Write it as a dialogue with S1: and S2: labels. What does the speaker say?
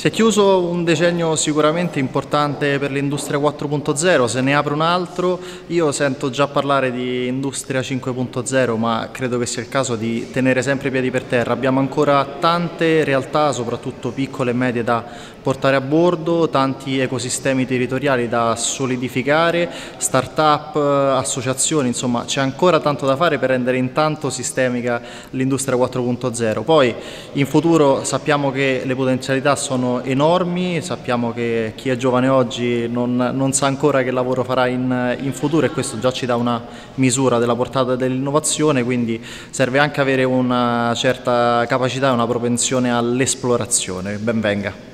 S1: Si è chiuso un decennio sicuramente importante per l'industria 4.0, se ne apre un altro. Io sento già parlare di industria 5.0, ma credo che sia il caso di tenere sempre i piedi per terra. Abbiamo ancora tante realtà, soprattutto piccole e medie, da portare a bordo, tanti ecosistemi territoriali da solidificare, start-up, associazioni, insomma c'è ancora tanto da fare per rendere intanto sistemica l'industria 4.0. Poi in futuro sappiamo che le potenzialità sono enormi, sappiamo che chi è giovane oggi non sa ancora che lavoro farà in futuro, e questo già ci dà una misura della portata dell'innovazione, quindi serve anche avere una certa capacità e una propensione all'esplorazione. Ben venga.